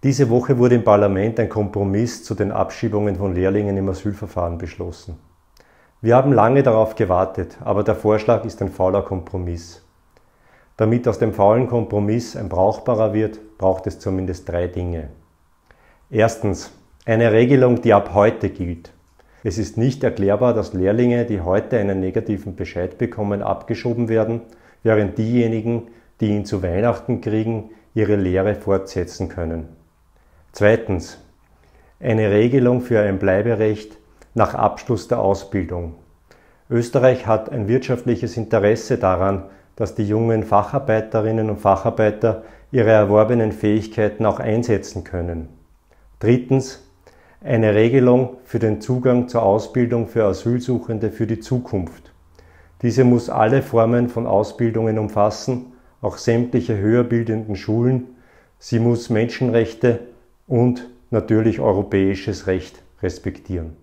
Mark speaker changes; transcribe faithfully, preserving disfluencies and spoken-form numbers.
Speaker 1: Diese Woche wurde im Parlament ein Kompromiss zu den Abschiebungen von Lehrlingen im Asylverfahren beschlossen. Wir haben lange darauf gewartet, aber der Vorschlag ist ein fauler Kompromiss. Damit aus dem faulen Kompromiss ein brauchbarer wird, braucht es zumindest drei Dinge. Erstens, eine Regelung, die ab heute gilt. Es ist nicht erklärbar, dass Lehrlinge, die heute einen negativen Bescheid bekommen, abgeschoben werden, während diejenigen, die ihn zu Weihnachten kriegen, ihre Lehre fortsetzen können. Zweitens, eine Regelung für ein Bleiberecht nach Abschluss der Ausbildung. Österreich hat ein wirtschaftliches Interesse daran, dass die jungen Facharbeiterinnen und Facharbeiter ihre erworbenen Fähigkeiten auch einsetzen können. Drittens, eine Regelung für den Zugang zur Ausbildung für Asylsuchende für die Zukunft. Diese muss alle Formen von Ausbildungen umfassen, auch sämtliche höher bildenden Schulen. Sie muss Menschenrechte und natürlich europäisches Recht respektieren.